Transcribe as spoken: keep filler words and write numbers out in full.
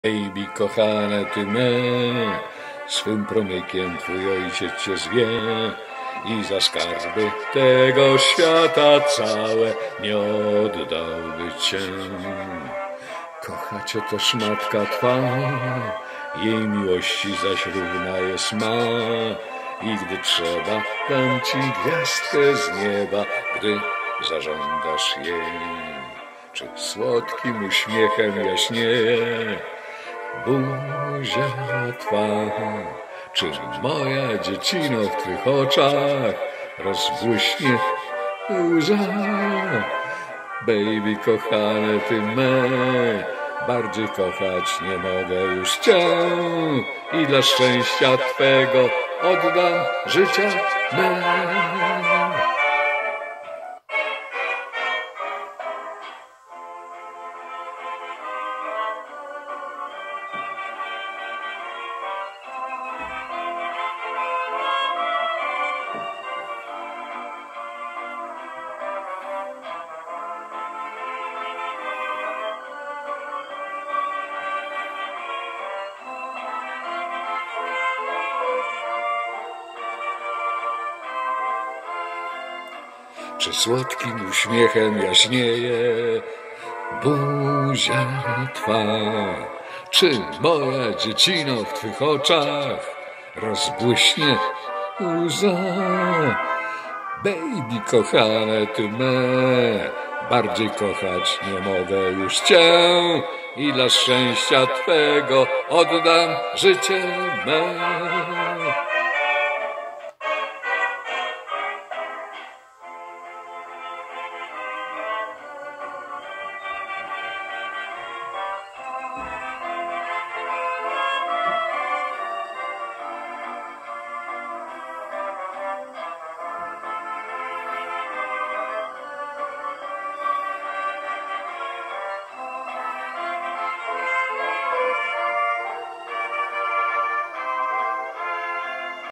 Baby, kochane ty me, swym promykiem twój ojciec cię zwie i za skarby tego świata całe nie oddałby cię. Kocha cię też matka twa, jej miłości zaś równa jest ma. I gdy trzeba, dam ci gwiazdkę z nieba, gdy zażądasz jej. Czy słodkim uśmiechem jaśnieje buzia twa, czy moja dziecino w twych oczach rozbłyśnie łza? Baby, kochane ty me, bardziej kochać nie mogę już cię i dla szczęścia twego oddam życie me. Czy słodkim uśmiechem jaśnieje buzia twa, czy moja dziecino w twych oczach rozbłyśnie łza? Baby, kochane ty me, bardziej kochać nie mogę już cię i dla szczęścia twego oddam życie me.